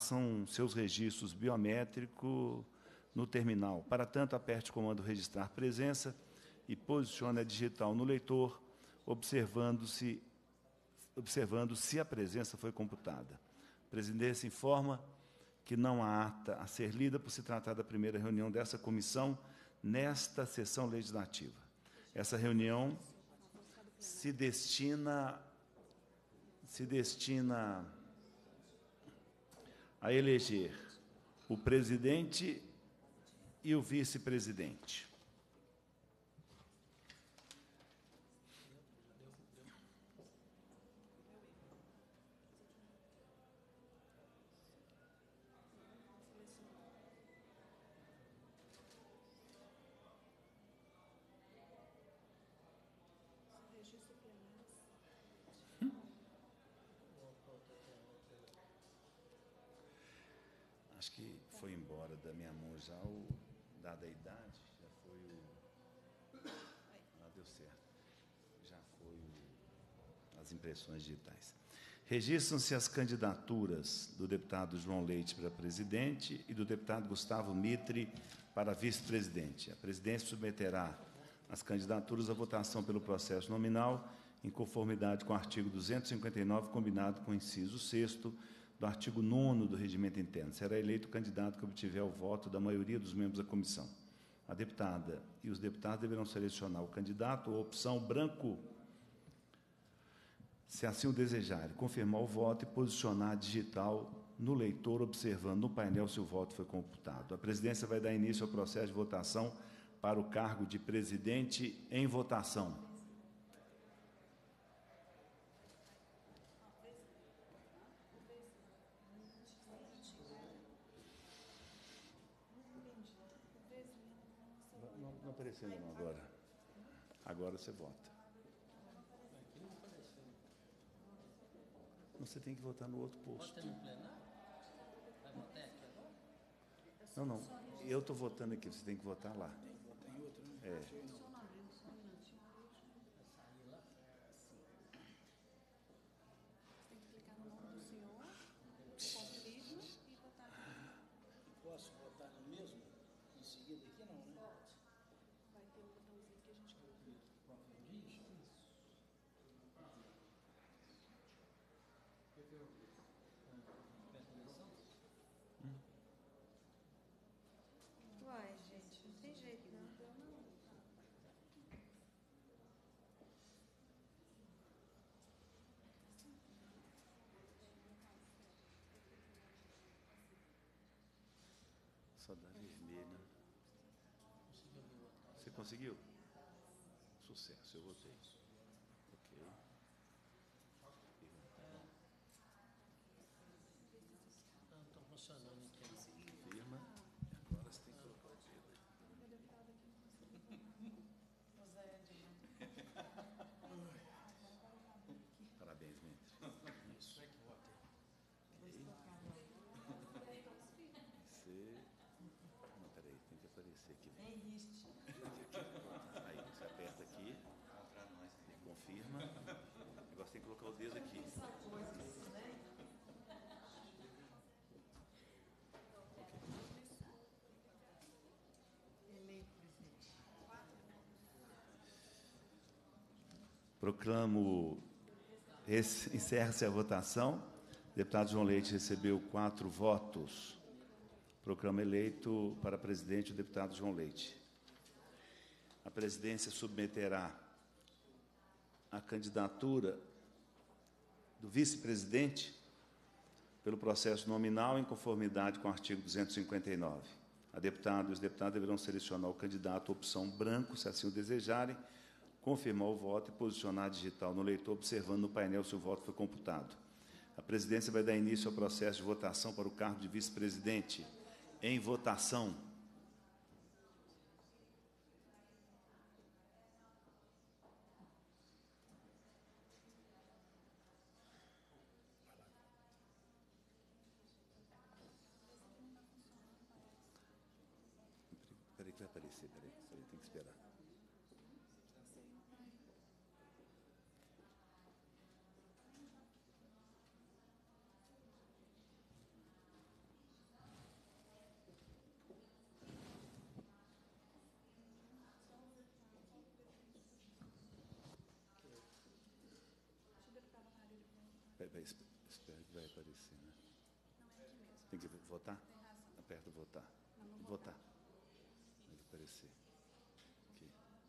São seus registros biométricos no terminal. Para tanto, aperte o comando registrar presença e posicione a digital no leitor, observando se a presença foi computada. A presidência informa que não há ata a ser lida por se tratar da primeira reunião dessa comissão nesta sessão legislativa. Essa reunião se destina a eleger o presidente e o vice-presidente. Acho que foi embora da minha mão já, dada a idade, já foi o... Ah, deu certo. Já foi as impressões digitais. Registram-se as candidaturas do deputado João Leite para presidente e do deputado Gustavo Mitre para vice-presidente. A presidência submeterá as candidaturas à votação pelo processo nominal, em conformidade com o artigo 259, combinado com o inciso 6º do artigo 9º do Regimento Interno. Será eleito o candidato que obtiver o voto da maioria dos membros da comissão. A deputada e os deputados deverão selecionar o candidato ou opção branco, se assim o desejarem, confirmar o voto e posicionar a digital no leitor, observando no painel se o voto foi computado. A presidência vai dar início ao processo de votação para o cargo de presidente em votação. Não apareceu não agora. Agora você vota. Você tem que votar no outro posto. Vota no plenário? Vai votar aqui agora? Não. Eu estou votando aqui, você tem que votar lá. Tem que votar em outro, né? É. Posso votar no mesmo? Em seguida aqui não, né? Vai ter um botãozinho que a gente clica. Uai, gente, não tem jeito, não. Só dá vermelho. Você conseguiu? Sucesso, eu votei. Ok. Não, estou funcionando aqui. Confirma. Agora você tem que colocar o dedo. Parabéns, Mitre. Isso. Você... Não, peraí, tem que aparecer aqui. Aí, você aperta aqui. Confirma. Agora você tem que colocar o dedo aqui. Proclamo, encerra-se a votação. O deputado João Leite recebeu 4 votos. Proclamo eleito para presidente o deputado João Leite. A presidência submeterá a candidatura do vice-presidente pelo processo nominal em conformidade com o artigo 259. A deputada e os deputados deverão selecionar o candidato opção branco, se assim o desejarem, confirmar o voto e posicionar a digital no leitor, observando no painel se o voto foi computado. A presidência vai dar início ao processo de votação para o cargo de vice-presidente. Em votação. Espera aí que vai aparecer, espera aí, tem que esperar. Espero que vai aparecer, né? Tem que votar? Aperta votar. Votar. Vai aparecer. Aqui.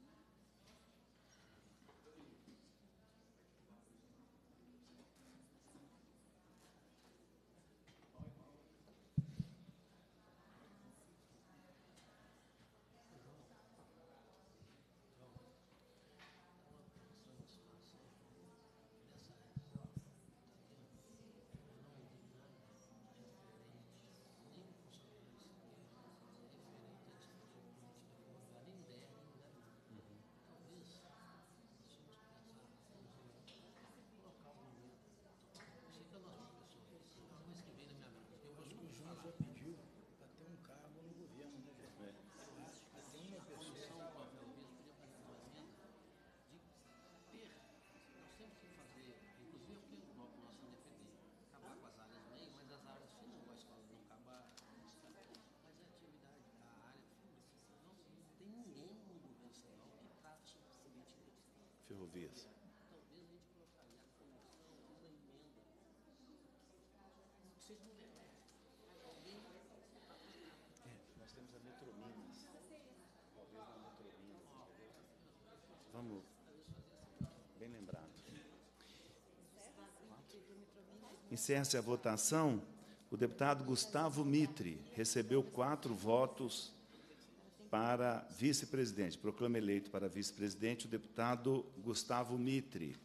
Acho que o João já pediu para ter um cargo no governo, né, velho? Já tem uma pessoa. Nós temos que fazer, inclusive porque nós somos independentes, acabar com as áreas meio, mas as áreas finas, igual a escola não acabar, mas a atividade, a área fina, não tem ninguém no governo estadual que trata sobre política. Ferrovias. Talvez a gente colocaria a comissão, uma emenda. Vocês não lembram? Alguém Nós temos a Metrominas. Talvez na Metrominas. Vamos. Bem lembrado. Encerra-se a votação. O deputado Gustavo Mitre recebeu 4 votos para vice-presidente. Proclama eleito para vice-presidente o deputado Gustavo Mitre.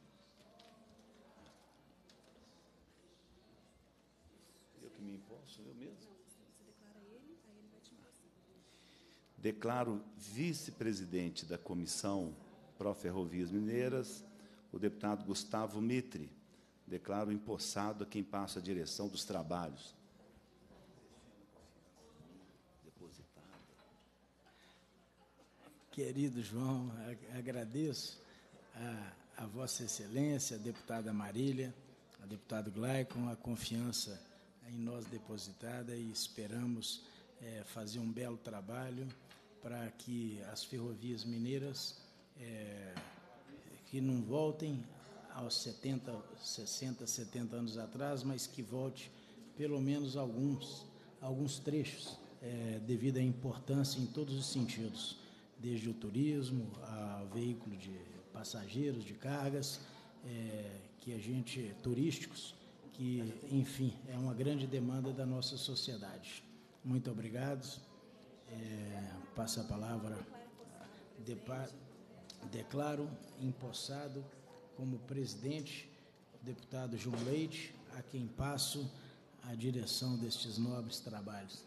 Eu que me imposto, eu mesmo? Você declara ele, aí ele vai te passar. Declaro vice-presidente da Comissão Pró-Ferrovias Mineiras o deputado Gustavo Mitre. Declaro empossado a quem passa a direção dos trabalhos. Depositada. Querido João, agradeço a Vossa Excelência, a deputada Marília, a deputado Glaicon, a confiança em nós depositada e esperamos fazer um belo trabalho para que as ferrovias mineiras que não voltem aos 60, 70 anos atrás, mas que volte pelo menos alguns trechos, devido à importância em todos os sentidos, desde o turismo, a veículo de passageiros, de cargas, turísticos, que, enfim, é uma grande demanda da nossa sociedade. Muito obrigado. Passo a palavra. Declaro empossado como presidente o deputado João Leite, a quem passo a direção destes nobres trabalhos.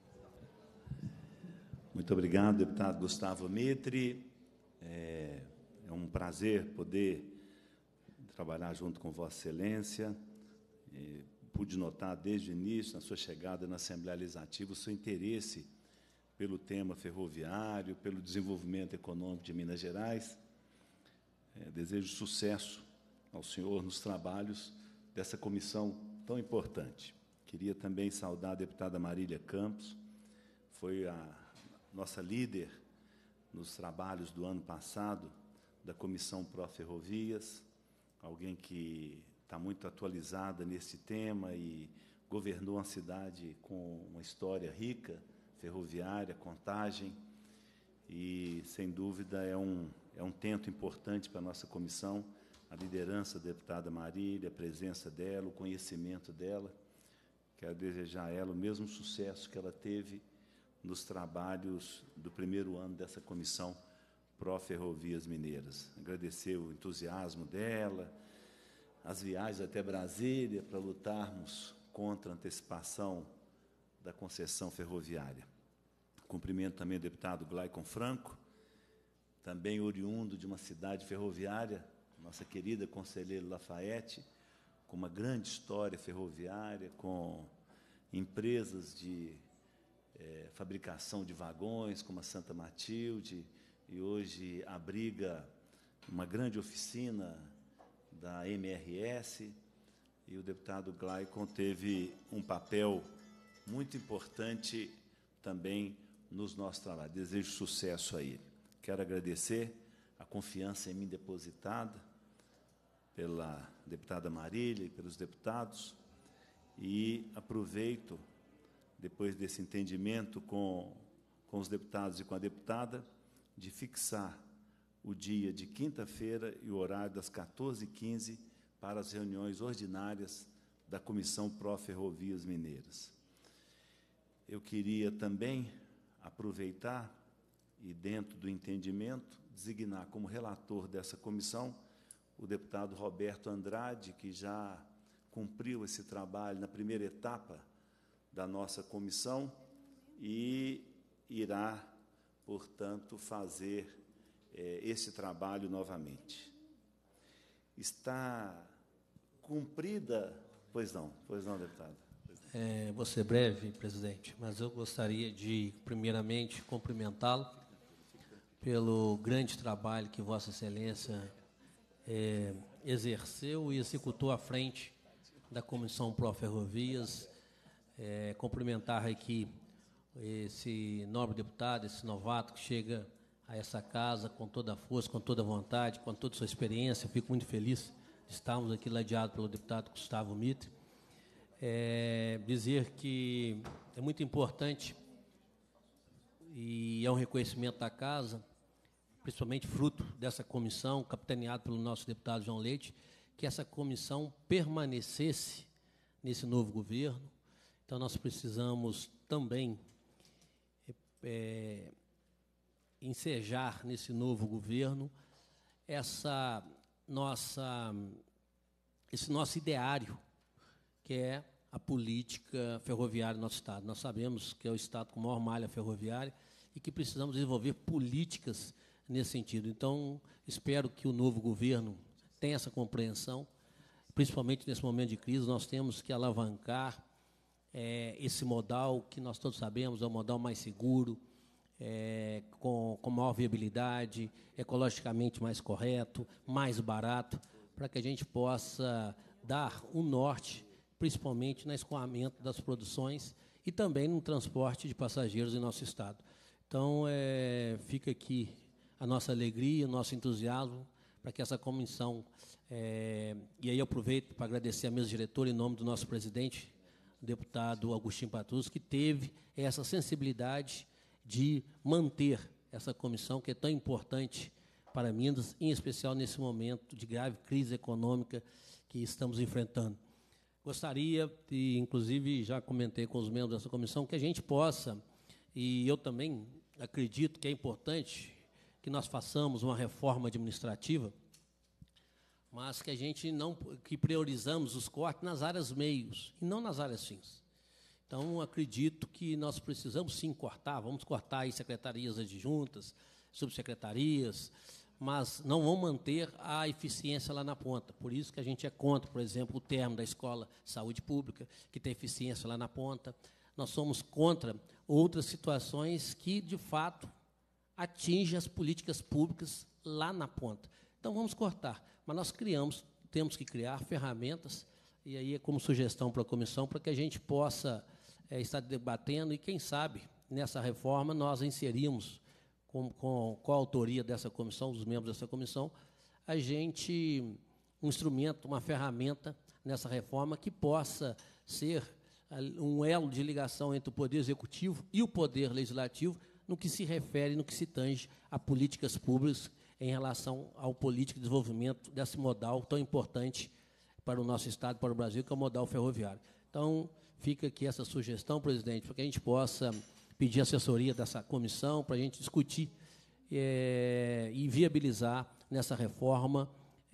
Muito obrigado, deputado Gustavo Mitre. É um prazer poder trabalhar junto com Vossa Excelência. Pude notar desde o início, na sua chegada na Assembleia Legislativa, o seu interesse pelo tema ferroviário, pelo desenvolvimento econômico de Minas Gerais. Desejo sucesso ao senhor nos trabalhos dessa comissão tão importante. Queria também saudar a deputada Marília Campos, foi a nossa líder nos trabalhos do ano passado da Comissão Pró-Ferrovias, alguém que está muito atualizada nesse tema e governou uma cidade com uma história rica, ferroviária, Contagem, e, sem dúvida, é um tento importante para a nossa comissão, a liderança da deputada Marília, a presença dela, o conhecimento dela. Quero desejar a ela o mesmo sucesso que ela teve nos trabalhos do primeiro ano dessa comissão Pró-Ferrovias Mineiras. Agradecer o entusiasmo dela, as viagens até Brasília para lutarmos contra a antecipação da concessão ferroviária. Cumprimento também o deputado Glaicon Franco, também oriundo de uma cidade ferroviária, nossa querida conselheira Lafayette, com uma grande história ferroviária, com empresas de fabricação de vagões, como a Santa Matilde, e hoje abriga uma grande oficina da MRS, e o deputado Glaicon teve um papel muito importante também nos nossos trabalhos. Desejo sucesso a ele. Quero agradecer a confiança em mim depositada, pela deputada Marília e pelos deputados, e aproveito, depois desse entendimento com os deputados e com a deputada, de fixar o dia de quinta-feira e o horário das 14h15 para as reuniões ordinárias da Comissão Pró-Ferrovias Mineiras. Eu queria também aproveitar e, dentro do entendimento, designar como relator dessa comissão o deputado Roberto Andrade, que já cumpriu esse trabalho na primeira etapa da nossa comissão e irá, portanto, fazer esse trabalho novamente. Está cumprida... Pois não, deputado. Vou ser breve, presidente, mas eu gostaria de, primeiramente, cumprimentá-lo pelo grande trabalho que Vossa Excelência exerceu e executou à frente da Comissão Pró-Ferrovias. Cumprimentar aqui esse nobre deputado, esse novato que chega a essa casa com toda a força, com toda a vontade, com toda a sua experiência. Fico muito feliz de estarmos aqui ladeados pelo deputado Gustavo Mitre. Dizer que é muito importante e é um reconhecimento da casa, principalmente fruto dessa comissão, capitaneada pelo nosso deputado João Leite, que essa comissão permanecesse nesse novo governo. Então, nós precisamos também ensejar nesse novo governo esse nosso ideário, que é a política ferroviária do nosso Estado. Nós sabemos que é o Estado com maior malha ferroviária e que precisamos desenvolver políticas nesse sentido. Então, espero que o novo governo tenha essa compreensão, principalmente nesse momento de crise. Nós temos que alavancar esse modal, que nós todos sabemos é o modal mais seguro, com maior viabilidade, ecologicamente mais correto, mais barato, para que a gente possa dar um norte, principalmente no escoamento das produções e também no transporte de passageiros em nosso Estado. Então, fica aqui a nossa alegria, o nosso entusiasmo para que essa comissão... e aí eu aproveito para agradecer a mesa diretora, em nome do nosso presidente, o deputado Agostinho Patrus, que teve essa sensibilidade de manter essa comissão, que é tão importante para Minas, em especial nesse momento de grave crise econômica que estamos enfrentando. Gostaria, e inclusive já comentei com os membros dessa comissão, que a gente possa, e eu também acredito que é importante que nós façamos uma reforma administrativa, mas que a gente que priorizamos os cortes nas áreas meios e não nas áreas fins. Então, acredito que nós precisamos sim cortar, vamos cortar aí secretarias adjuntas, subsecretarias, mas não vão manter a eficiência lá na ponta. Por isso que a gente é contra, por exemplo, o termo da Escola de Saúde Pública, que tem eficiência lá na ponta. Nós somos contra outras situações que, de fato, atingem as políticas públicas lá na ponta. Então, vamos cortar. Mas nós temos que criar ferramentas, e aí é como sugestão para a comissão, para que a gente possa estar debatendo, e, quem sabe, nessa reforma, nós inserimos, com a autoria dessa comissão, dos membros dessa comissão, um instrumento, uma ferramenta nessa reforma que possa ser um elo de ligação entre o Poder Executivo e o Poder Legislativo no que se refere, no que se tange a políticas públicas em relação ao político de desenvolvimento desse modal tão importante para o nosso Estado, para o Brasil, que é o modal ferroviário. Então, fica aqui essa sugestão, presidente, para que a gente possa pedir assessoria dessa comissão para a gente discutir e viabilizar nessa reforma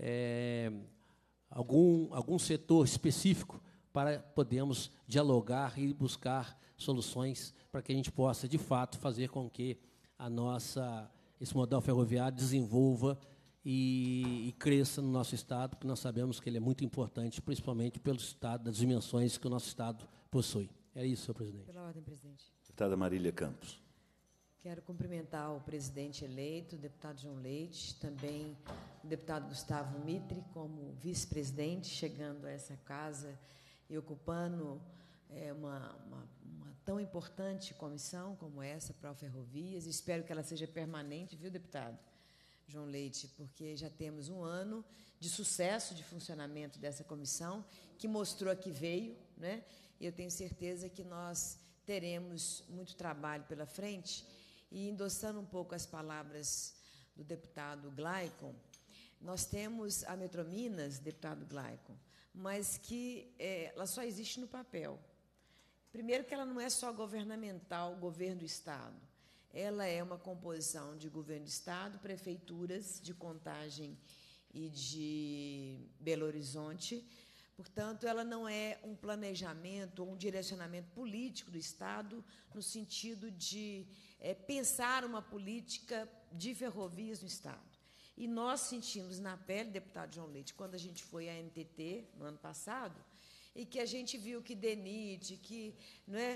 algum setor específico para podermos dialogar e buscar soluções para que a gente possa, de fato, fazer com que esse modal ferroviário desenvolva e cresça no nosso Estado, porque nós sabemos que ele é muito importante, principalmente pelo Estado, das dimensões que o nosso Estado possui. É isso, senhor presidente. Pela ordem, presidente. Deputada Marília Campos. Quero cumprimentar o presidente eleito, o deputado João Leite, também o deputado Gustavo Mitre, como vice-presidente, chegando a essa casa e ocupando uma tão importante comissão como essa, Pró-Ferrovias. Espero que ela seja permanente, viu, deputado? João Leite, porque já temos um ano de sucesso de funcionamento dessa comissão, que mostrou que veio, né? E eu tenho certeza que nós teremos muito trabalho pela frente. E, endossando um pouco as palavras do deputado Glaicon, nós temos a Metrominas, deputado Glaicon, mas que ela só existe no papel. Primeiro que ela não é só governamental, governo do Estado. Ela é uma composição de governo do Estado, prefeituras de Contagem e de Belo Horizonte. Portanto, ela não é um planejamento ou um direcionamento político do Estado no sentido de pensar uma política de ferrovias no Estado. E nós sentimos na pele, deputado João Leite, quando a gente foi à NTT, no ano passado, e que a gente viu que DENIT, que não é,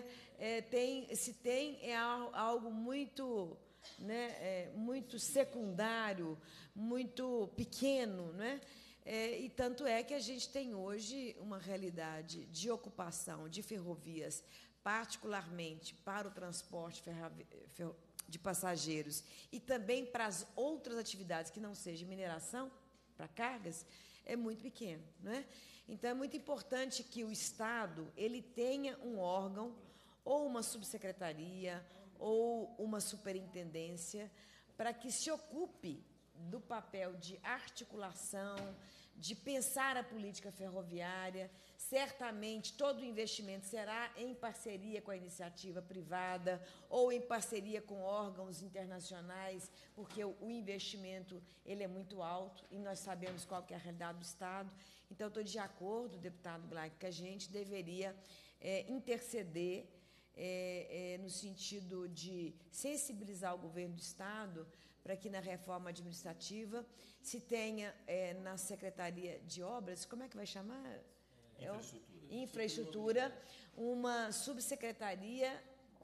tem algo muito, né, muito secundário, muito pequeno, não é? E tanto é que a gente tem hoje uma realidade de ocupação de ferrovias, particularmente para o transporte de passageiros e também para as outras atividades que não seja mineração, para cargas, é muito pequeno, não é? Então, é muito importante que o Estado ele tenha um órgão, ou uma subsecretaria, ou uma superintendência, para que se ocupe do papel de articulação, de pensar a política ferroviária. Certamente, todo o investimento será em parceria com a iniciativa privada ou em parceria com órgãos internacionais, porque o investimento ele é muito alto e nós sabemos qual que é a realidade do Estado. Então, eu estou de acordo, deputado Glaicon, que a gente deveria interceder no sentido de sensibilizar o governo do Estado para que, na reforma administrativa, se tenha na Secretaria de Obras, como é que vai chamar? Infraestrutura, uma subsecretaria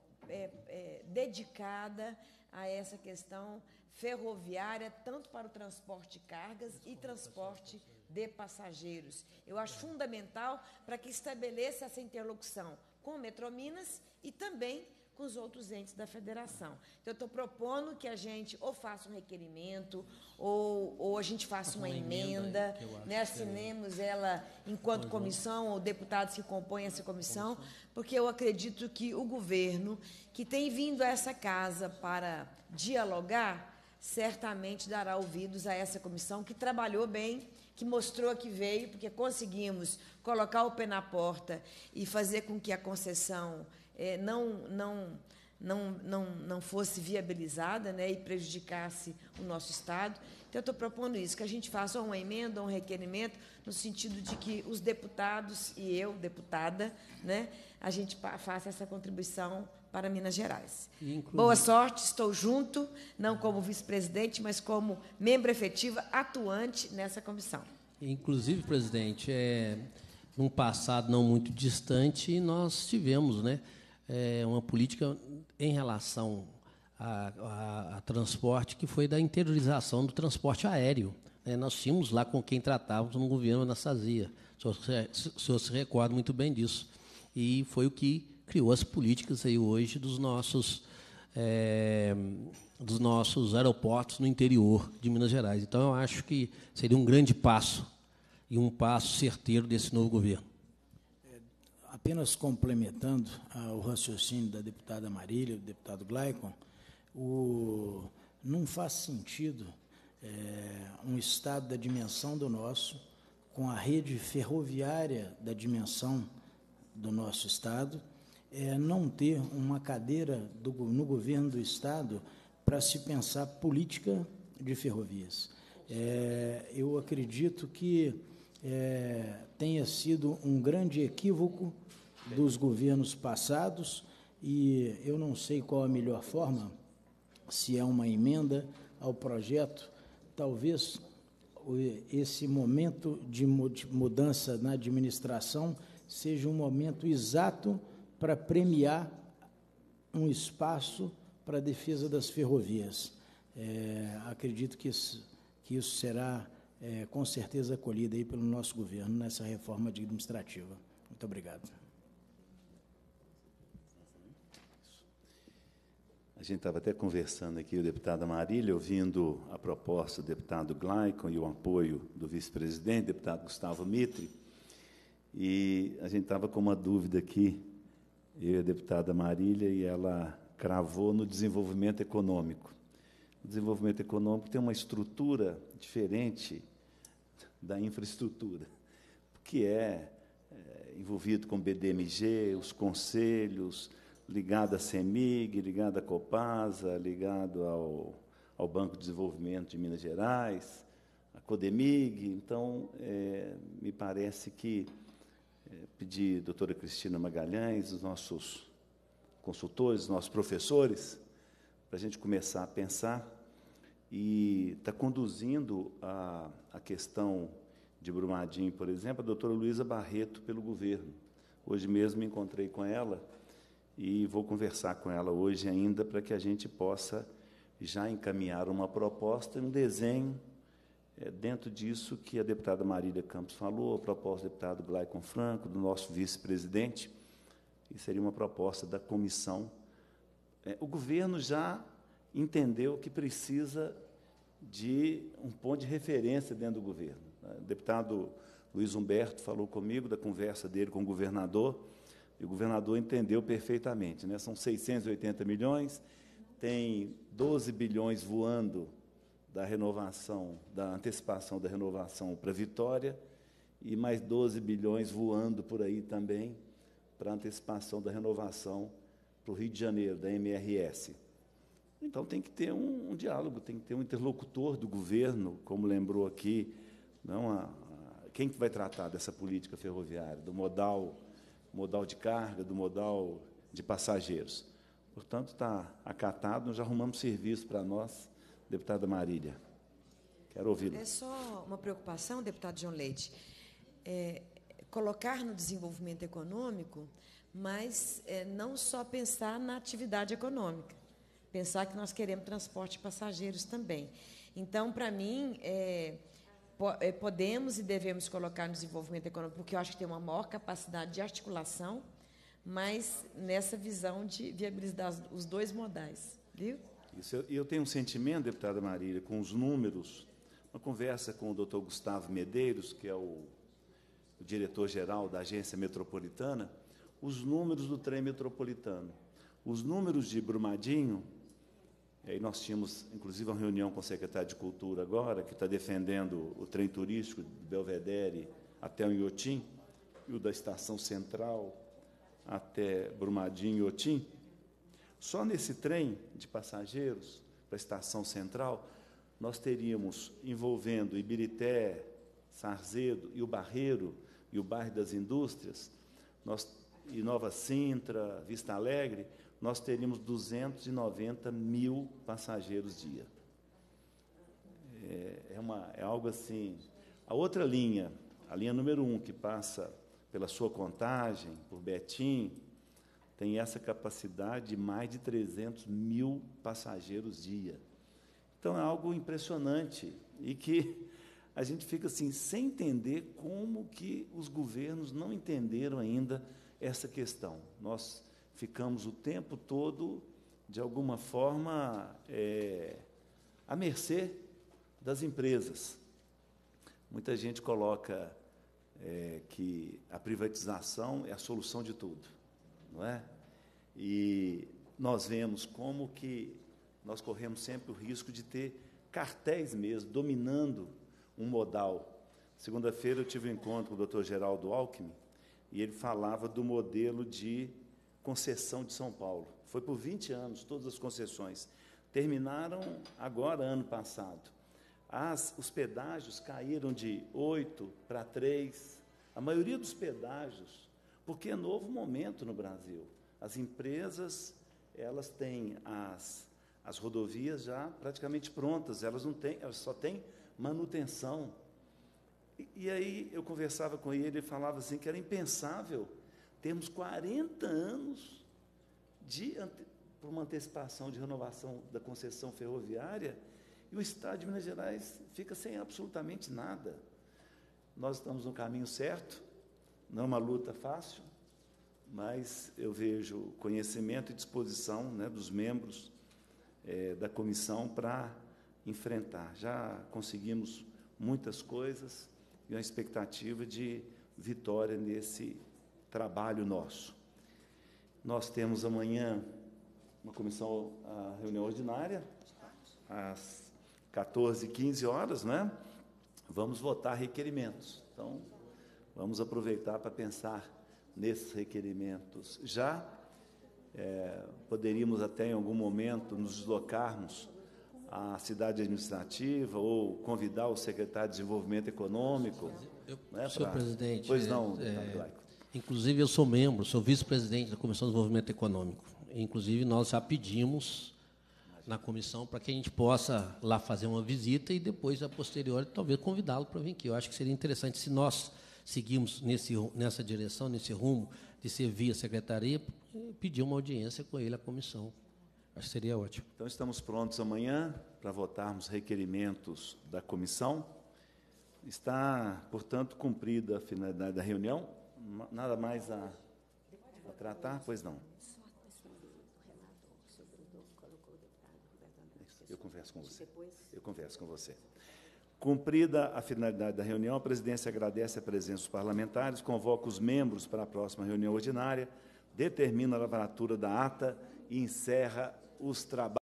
dedicada a essa questão ferroviária, tanto para o transporte de cargas e transporte de passageiros. Eu acho fundamental para que estabeleça essa interlocução com o Metrominas e também com os outros entes da federação. Então, eu estou propondo que a gente ou faça um requerimento ou a gente faça uma emenda, né, assinemos ela enquanto comissão ou deputados que compõem essa comissão, porque eu acredito que o governo, que tem vindo a essa casa para dialogar, certamente dará ouvidos a essa comissão, que trabalhou bem, que mostrou que veio, porque conseguimos colocar o pé na porta e fazer com que a concessão não fosse viabilizada, né, e prejudicasse o nosso Estado. Então, eu estou propondo isso, que a gente faça uma emenda, um requerimento, no sentido de que os deputados e eu, deputada, né, a gente faça essa contribuição para Minas Gerais. Boa sorte, estou junto, não como vice-presidente, mas como membro efetiva atuante nessa comissão. Inclusive, presidente, num passado não muito distante, nós tivemos, né, uma política em relação a transporte que foi da interiorização do transporte aéreo. Nós tínhamos lá com quem tratávamos no governo Anastasia. O senhor se recorda muito bem disso. E foi o que criou as políticas aí hoje dos nossos aeroportos no interior de Minas Gerais. Então, eu acho que seria um grande passo e um passo certeiro desse novo governo. Apenas complementando o raciocínio da deputada Marília, do deputado Glaicon, não faz sentido um Estado da dimensão do nosso, com a rede ferroviária da dimensão do nosso Estado, não ter uma cadeira no governo do Estado para se pensar política de ferrovias. Eu acredito que tenha sido um grande equívoco dos governos passados e eu não sei qual a melhor forma, se é uma emenda ao projeto. Talvez esse momento de mudança na administração seja um momento exato para premiar um espaço para a defesa das ferrovias. Acredito que isso será, com certeza, acolhido aí pelo nosso governo nessa reforma administrativa. Muito obrigado. A gente estava até conversando aqui, o deputado Marília, ouvindo a proposta do deputado Glaycon e o apoio do vice-presidente, deputado Gustavo Mitre, e a gente estava com uma dúvida aqui, eu e a deputada Marília, e ela cravou no desenvolvimento econômico. O desenvolvimento econômico tem uma estrutura diferente da infraestrutura, que é envolvido com o BDMG, os conselhos, ligado à CEMIG, ligado à Copasa, ligado ao Banco de Desenvolvimento de Minas Gerais, a CODEMIG. Então, me parece que pedir a doutora Cristina Magalhães, os nossos consultores, os nossos professores, para a gente começar a pensar, e está conduzindo a questão de Brumadinho, por exemplo, a doutora Luísa Barreto, pelo governo. Hoje mesmo me encontrei com ela, e vou conversar com ela hoje ainda para que a gente possa já encaminhar uma proposta, um desenho, dentro disso que a deputada Marília Campos falou, a proposta do deputado Glaycon Franco, do nosso vice-presidente, e seria uma proposta da comissão. O governo já entendeu que precisa de um ponto de referência dentro do governo. O deputado Luiz Humberto falou comigo da conversa dele com o governador, e o governador entendeu perfeitamente, né? São 680 milhões, tem 12 bilhões voando da renovação, da antecipação da renovação para Vitória, e mais 12 bilhões voando por aí também para a antecipação da renovação para o Rio de Janeiro, da MRS. Então, tem que ter um diálogo, tem que ter um interlocutor do governo, como lembrou aqui, não quem que vai tratar dessa política ferroviária, do modal de carga, do modal de passageiros. Portanto, está acatado, nós já arrumamos serviço para nós, deputada Marília. Quero ouvi-la. É só uma preocupação, deputado João Leite, colocar no desenvolvimento econômico, mas não só pensar na atividade econômica, pensar que nós queremos transporte de passageiros também. Então, para mim, podemos e devemos colocar no desenvolvimento econômico, porque eu acho que tem uma maior capacidade de articulação, mas nessa visão de viabilizar os dois modais. Viu? Isso, eu tenho um sentimento, deputada Marília, com os números, uma conversa com o doutor Gustavo Medeiros, que é o diretor-geral da Agência Metropolitana, os números do trem metropolitano. Os números de Brumadinho, e nós tínhamos, inclusive, uma reunião com o secretário de Cultura agora, que está defendendo o trem turístico de Belvedere até o Inhotim, e o da Estação Central até Brumadinho e Inhotim. Só nesse trem de passageiros para a Estação Central, nós teríamos, envolvendo Ibirité, Sarzedo e o Barreiro, e o bairro das Indústrias, e Nova Sintra, Vista Alegre, nós teríamos 290 mil passageiros dia. É algo assim. A outra linha, a linha número 1, que passa pela sua Contagem, por Betim, tem essa capacidade de mais de 300 mil passageiros dia. Então, é algo impressionante e que a gente fica assim, sem entender como que os governos não entenderam ainda essa questão. Nós ficamos o tempo todo, de alguma forma, à mercê das empresas. Muita gente coloca que a privatização é a solução de tudo, não é? E nós vemos como que nós corremos sempre o risco de ter cartéis mesmo, dominando um modal. Segunda-feira eu tive um encontro com o doutor Geraldo Alckmin, e ele falava do modelo de concessão de São Paulo. Foi por 20 anos, todas as concessões. Terminaram agora, ano passado. Os pedágios caíram de 8 para 3. A maioria dos pedágios, porque é novo momento no Brasil. As empresas, elas têm as rodovias já praticamente prontas, elas só têm manutenção. E aí eu conversava com ele falava assim que era impensável termos 40 anos por uma antecipação de renovação da concessão ferroviária e o Estado de Minas Gerais fica sem absolutamente nada. Nós estamos no caminho certo, não é uma luta fácil, mas eu vejo conhecimento e disposição, né, dos membros da comissão para enfrentar. Já conseguimos muitas coisas e uma expectativa de vitória nesse trabalho nosso. Nós temos amanhã uma comissão, a reunião ordinária, às 14h15, né? Vamos votar requerimentos. Então, vamos aproveitar para pensar nesses requerimentos. Já poderíamos até, em algum momento, nos deslocarmos à cidade administrativa ou convidar o secretário de Desenvolvimento Econômico. Senhor presidente, Pois não, deputado Glaico. Inclusive, eu sou membro, sou vice-presidente da Comissão de Desenvolvimento Econômico. Inclusive, nós já pedimos na comissão para que a gente possa lá fazer uma visita e depois, a posteriori, talvez convidá-lo para vir aqui. Eu acho que seria interessante se nós seguirmos nessa direção, nesse rumo de servir a secretaria, pedir uma audiência com ele, a comissão. Acho que seria ótimo. Então, estamos prontos amanhã para votarmos requerimentos da comissão. Está, portanto, cumprida a finalidade da reunião. Nada mais a tratar? Pois não. Eu converso com você. Eu converso com você. Cumprida a finalidade da reunião, a presidência agradece a presença dos parlamentares, convoca os membros para a próxima reunião ordinária, determina a lavratura da ata e encerra os trabalhos.